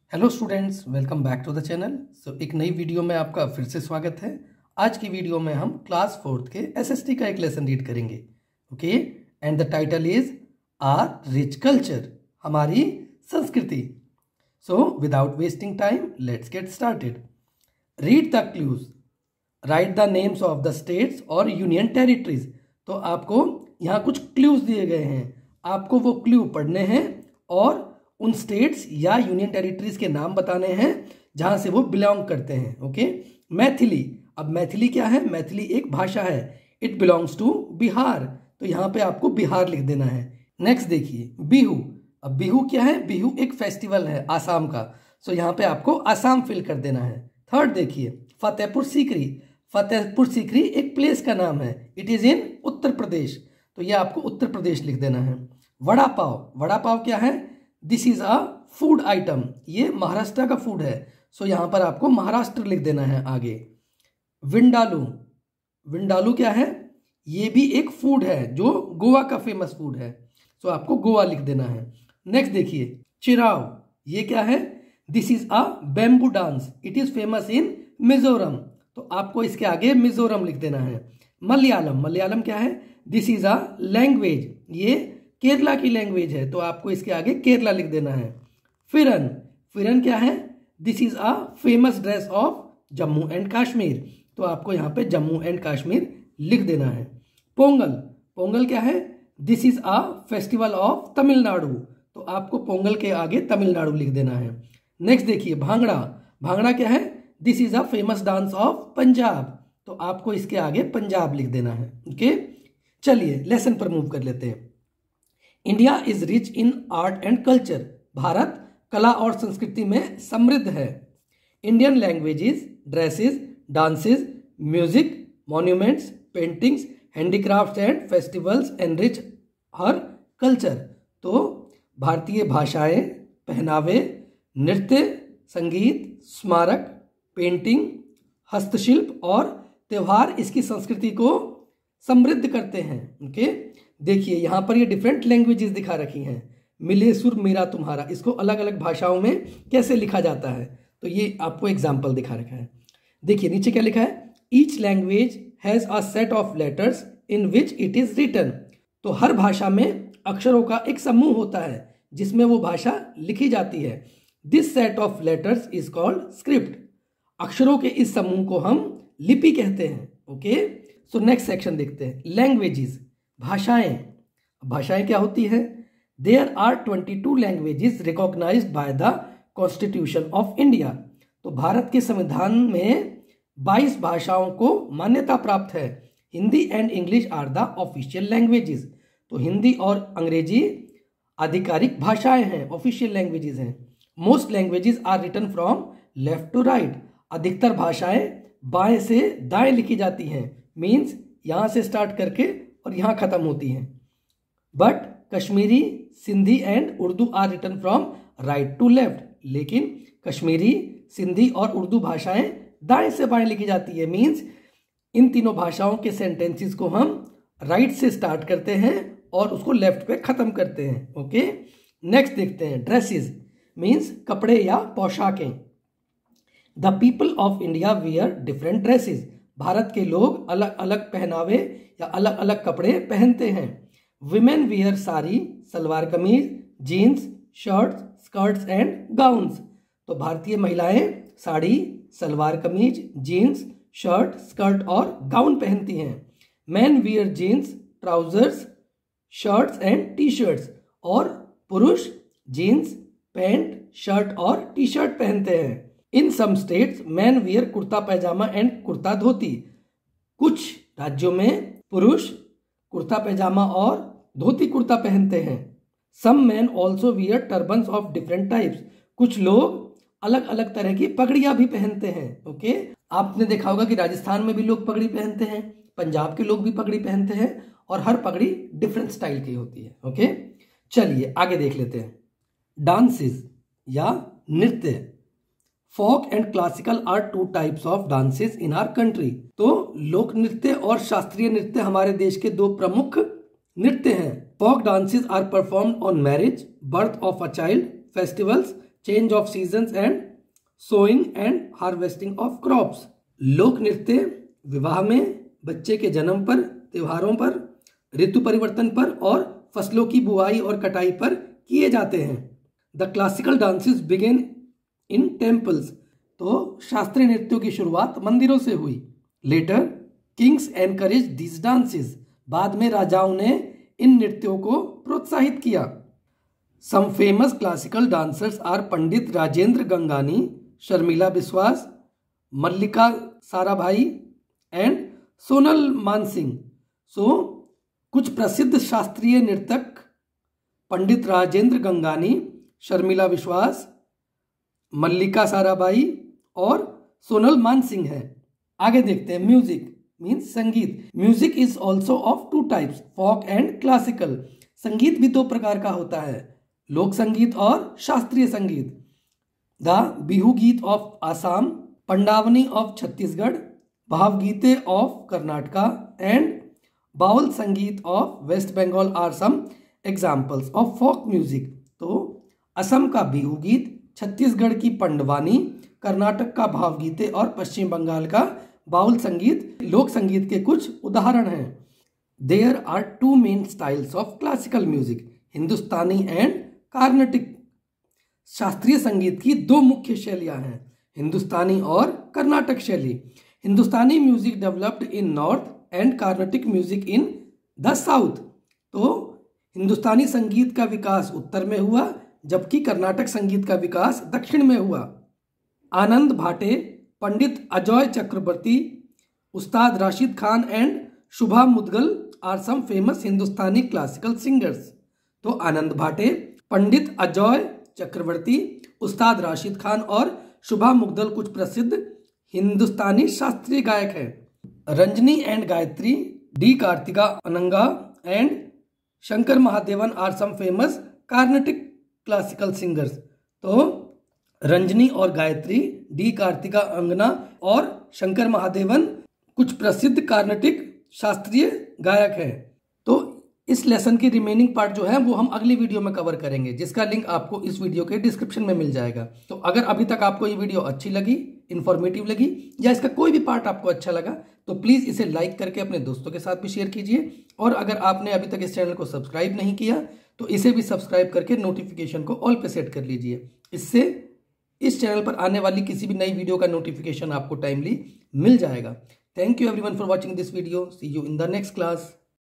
Hello students, welcome back to the channel. एक नई video में आपका फिर से स्वागत है। आज की वीडियो में हम क्लास 4th के एसएसटी का एक लेसन रीड करेंगे। Okay, and the title is our rich culture, हमारी संस्कृति। So without wasting time let's get started. Read the clues, write the names of the states और यूनियन टेरिटरीज। तो आपको यहाँ कुछ क्लूज दिए गए हैं, आपको वो क्लू पढ़ने हैं और उन स्टेट्स या यूनियन टेरिटरीज के नाम बताने हैं जहां से वो बिलोंग करते हैं। ओके, मैथिली। अब मैथिली क्या है? मैथिली एक भाषा है, इट बिलोंग्स टू बिहार, तो यहां पे आपको बिहार लिख देना है। नेक्स्ट देखिए, बिहू। अब बिहू क्या है? बिहू एक फेस्टिवल है आसाम का, सो यहां पे आपको आसाम फिल कर देना है। थर्ड देखिए, फतेहपुर सीकरी। फतेहपुर सीकरी एक प्लेस का नाम है, it is in Uttar Pradesh, तो ये आपको उत्तर प्रदेश लिख देना है। वड़ा पाव। वड़ा पाव क्या है? This is a food item, ये महाराष्ट्र का फूड है, सो यहां पर आपको महाराष्ट्र लिख देना है आगे। विंडालू। विंडालू क्या है? ये भी एक फूड है जो गोवा का फेमस फूड है, सो आपको गोवा लिख देना है। नेक्स्ट देखिए, चिराव। ये क्या है? This is a bamboo dance, it is famous in Mizoram, तो आपको इसके आगे मिजोरम लिख देना है। मलयालम। मलयालम क्या है? दिस इज अ लैंग्वेज, ये केरला की लैंग्वेज है, तो आपको इसके आगे केरला लिख देना है। फिरन। फिरन क्या है? This is a famous dress of Jammu and Kashmir, तो आपको यहाँ पे जम्मू एंड कश्मीर लिख देना है। पोंगल। पोंगल क्या है? This is a festival of Tamil Nadu, तो आपको पोंगल के आगे तमिलनाडु लिख देना है। नेक्स्ट देखिए, भांगड़ा। भांगड़ा क्या है? This is a famous dance of Punjab, तो आपको इसके आगे पंजाब लिख देना है। ओके, चलिए लेसन पर मूव कर लेते हैं। India is rich in art and culture, Bharat कला और संस्कृति में समृद्ध है। Indian languages, dresses, dances, music, monuments, paintings, handicrafts and festivals enrich her culture, तो भारतीय भाषाएं, पहनावे, नृत्य, संगीत, स्मारक, पेंटिंग, हस्तशिल्प और त्यौहार इसकी संस्कृति को समृद्ध करते हैं। ओके, देखिए यहाँ पर ये डिफरेंट लैंग्वेजेस दिखा रखी हैं। मिले सुर मेरा तुम्हारा, इसको अलग अलग भाषाओं में कैसे लिखा जाता है, तो ये आपको एग्जाम्पल दिखा रखा है। देखिए नीचे क्या लिखा है? Each language has a set of letters in which it is written, तो हर भाषा में अक्षरों का एक समूह होता है जिसमें वो भाषा लिखी जाती है। This set of letters is called script, अक्षरों के इस समूह को हम लिपि कहते हैं। ओके, सो नेक्स्ट सेक्शन देखते हैं, लैंग्वेजेस, भाषाएं। भाषाएं क्या होती है? There are 22 languages recognized by the constitution of India, तो भारत के संविधान में 22 भाषाओं को मान्यता प्राप्त है। Hindi and English are the official languages, तो हिंदी और अंग्रेजी आधिकारिक भाषाएं हैं, ऑफिशियल लैंग्वेजेस हैं। Most languages are written from left to right, अधिकतर भाषाएं बाएं से दाएं लिखी जाती हैं, मीन्स यहां से स्टार्ट करके और यहां खत्म होती हैं। But Kashmiri, Sindhi and Urdu are written from right to left, लेकिन कश्मीरी, सिंधी और उर्दू भाषाएं दाएं से बाएं लिखी जाती है, मीन्स इन तीनों भाषाओं के सेंटेंसेस को हम राइट से स्टार्ट करते हैं और उसको लेफ्ट पे खत्म करते हैं। ओके, नेक्स्ट देखते हैं, ड्रेसेस मीन्स कपड़े या पोशाकें। The people of India wear different dresses, Bharat के लोग अलग अलग पहनावे या अलग अलग कपड़े पहनते हैं। Women wear sari, salwar kameez, jeans, shirts, skirts and gowns, तो भारतीय महिलाएं sari, salwar kameez, jeans, shirt, skirt और गाउन पहनती हैं। Man wear jeans, trousers, shirts and T shirts, और पुरुष जीन्स, पैंट, शर्ट और टी शर्ट पहनते हैं। In some states man wear kurta pyjama and kurta dhoti, कुछ राज्यों में पुरुष कुर्ता पैजामा और धोती कुर्ता पहनते हैं। Some man also wear turbans of different types, कुछ लोग अलग अलग तरह की पगड़ियां भी पहनते हैं। ओके, आपने देखा होगा कि राजस्थान में भी लोग पगड़ी पहनते हैं, पंजाब के लोग भी पगड़ी पहनते हैं, और हर पगड़ी डिफरेंट स्टाइल की होती है। ओके, चलिए आगे देख लेते हैं। डांसेस या नृत्य, folk and classical are 2 types of dances in our country, तो लोक नृत्य और शास्त्रीय नृत्य हमारे देश के 2 प्रमुख नृत्य हैं। Folk dances are performed on marriage, birth of a child, festivals, change of seasons and sowing and harvesting of crops. लोक नृत्य विवाह में, बच्चे के जन्म पर, त्योहारों पर, ऋतु परिवर्तन पर और फसलों की बुआई और कटाई पर किए जाते हैं। The classical dances begin in temples, तो शास्त्रीय नृत्यों की शुरुआत मंदिरों से हुई। Later kings encourage this dances, बाद में राजाओं ने इन नृत्यों को प्रोत्साहित किया। Some famous classical dancers are Pandit Rajendra Gangani, Sharmila Biswas, Mallika Sarabhai and Sonal Mansingh. So कुछ प्रसिद्ध शास्त्रीय नर्तक पंडित राजेंद्र गंगानी, शर्मिला विश्वास, मल्लिका साराभाई और सोनल मानसिंह है। आगे देखते हैं म्यूजिक मीन्स संगीत। Music is also of two types, folk and classical. संगीत भी दो प्रकार का होता है, लोक संगीत और शास्त्रीय संगीत। The Bihu geet of Assam, Pandavani of Chhattisgarh, Bhavageethe of Karnataka and Baul sangeet of West Bengal are some examples of folk music. तो असम का बिहू गीत, छत्तीसगढ़ की पंडवानी, कर्नाटक का भावगीते और पश्चिम बंगाल का बाउल संगीत लोक संगीत के कुछ उदाहरण हैं। There are two main styles of classical music, Hindustani and Carnatic. शास्त्रीय संगीत की दो मुख्य शैलियां हैं, हिंदुस्तानी और कर्नाटक शैली। Hindustani music developed in north and Carnatic music in the south. तो हिंदुस्तानी संगीत का विकास उत्तर में हुआ, जबकि कर्नाटक संगीत का विकास दक्षिण में हुआ। आनंद भाटे, पंडित Ajay Chakraborty, Ustad Rashid Khan and Shubha Mudgal are some famous Hindustani classical singers. तो आनंद भाटे, पंडित अजय चक्रवर्ती, उस्ताद राशिद खान और शुभा मुदगल कुछ प्रसिद्ध हिंदुस्तानी शास्त्रीय गायक हैं। Ranjani and Gayatri, D Karthika Ananga and Shankar Mahadevan are some famous Carnatic classical singers. तो रंजनी और गायत्री, डी कार्तिका अंगना और शंकर महादेवन कुछ प्रसिद्ध कार्नाटिक शास्त्रीय गायक हैं। तो इस लेसन की रिमेनिंग पार्ट जो है वो हम अगली वीडियो में कवर करेंगे, जिसका लिंक आपको इस वीडियो के डिस्क्रिप्शन में मिल जाएगा। तो अगर अभी तक आपको ये वीडियो अच्छी लगी, इन्फॉर्मेटिव लगी या इसका कोई भी पार्ट आपको अच्छा लगा तो प्लीज़ इसे लाइक करके अपने दोस्तों के साथ भी शेयर कीजिए। और अगर आपने अभी तक इस चैनल को सब्सक्राइब नहीं किया तो इसे भी सब्सक्राइब करके नोटिफिकेशन को ऑल पे सेट कर लीजिए। इससे इस चैनल पर आने वाली किसी भी नई वीडियो का नोटिफिकेशन आपको टाइमली मिल जाएगा। Thank you everyone for watching this video. See you in the next class.